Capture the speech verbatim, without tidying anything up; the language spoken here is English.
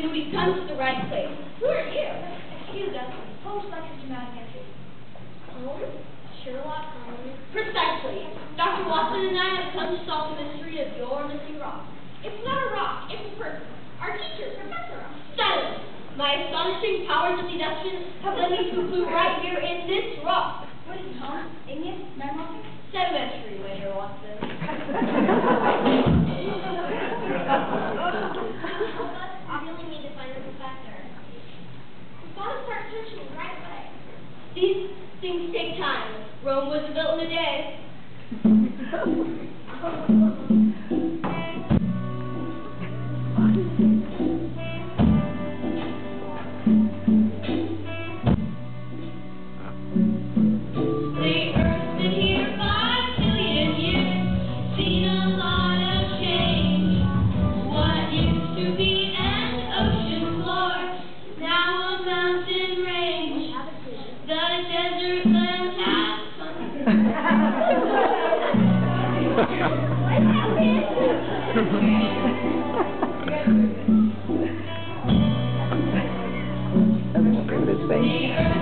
you, we've come to the right place. Who are you? Excuse us. Holmes lectures dramatic entry. Holmes? Sherlock Holmes? Precisely. Doctor Watson and I have come to solve the mystery of your missing rock. It's not a rock, it's a person. Our teacher, Professor Rock. Silence! My astonishing powers of deduction have led me to a clue right here in this rock. What is it, Holmes? Igneous? Metamorphic? Sedimentary, Major Watson. I really need to find the professor. We've got to start searching right away. These things take time. Rome wasn't built in a day. That's a good thing.